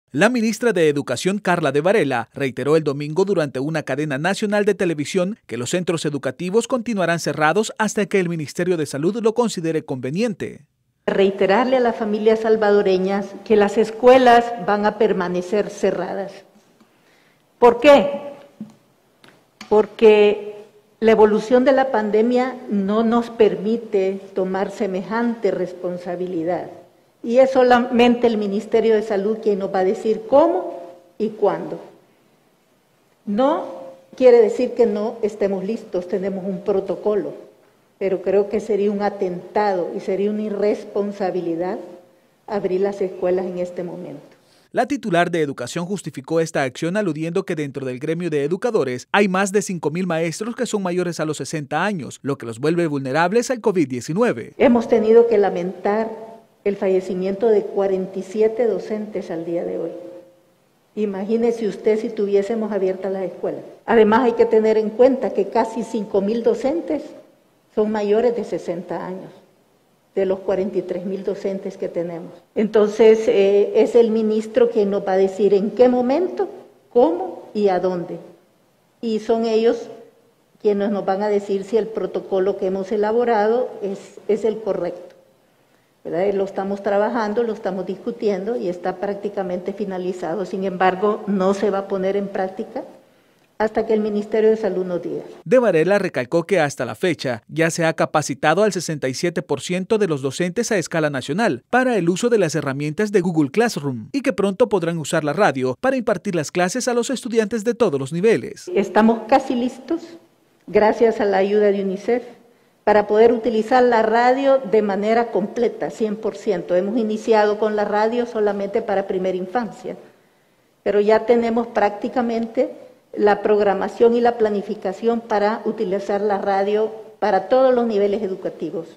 La ministra de Educación, Carla de Varela, reiteró el domingo durante una cadena nacional de televisión que los centros educativos continuarán cerrados hasta que el Ministerio de Salud lo considere conveniente. Reiterarle a las familias salvadoreñas que las escuelas van a permanecer cerradas. ¿Por qué? Porque la evolución de la pandemia no nos permite tomar semejante responsabilidad. Y es solamente el Ministerio de Salud quien nos va a decir cómo y cuándo. No quiere decir que no estemos listos, tenemos un protocolo, pero creo que sería un atentado y sería una irresponsabilidad abrir las escuelas en este momento. La titular de Educación justificó esta acción aludiendo que dentro del gremio de educadores hay más de 5.000 maestros que son mayores a los 60 años, lo que los vuelve vulnerables al COVID-19. Hemos tenido que lamentar el fallecimiento de 47 docentes al día de hoy. Imagínese usted si tuviésemos abiertas las escuelas. Además hay que tener en cuenta que casi 5.000 docentes son mayores de 60 años, de los 43.000 docentes que tenemos. Entonces es el ministro quien nos va a decir en qué momento, cómo y a dónde. Y son ellos quienes nos van a decir si el protocolo que hemos elaborado es el correcto. ¿Verdad? Lo estamos trabajando, lo estamos discutiendo y está prácticamente finalizado. Sin embargo, no se va a poner en práctica hasta que el Ministerio de Salud nos diga. De Varela recalcó que hasta la fecha ya se ha capacitado al 67% de los docentes a escala nacional para el uso de las herramientas de Google Classroom y que pronto podrán usar la radio para impartir las clases a los estudiantes de todos los niveles. Estamos casi listos, gracias a la ayuda de UNICEF, para poder utilizar la radio de manera completa, 100%. Hemos iniciado con la radio solamente para primera infancia, pero ya tenemos prácticamente la programación y la planificación para utilizar la radio para todos los niveles educativos.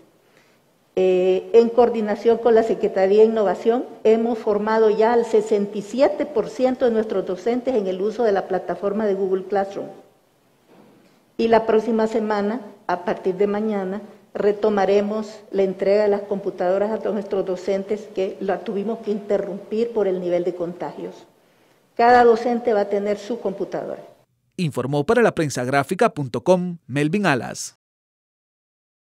En coordinación con la Secretaría de Innovación, hemos formado ya al 67% de nuestros docentes en el uso de la plataforma de Google Classroom. Y la próxima semana, a partir de mañana, retomaremos la entrega de las computadoras a todos nuestros docentes que la tuvimos que interrumpir por el nivel de contagios. Cada docente va a tener su computadora. Informó para la prensagráfica.com Melvin Alas.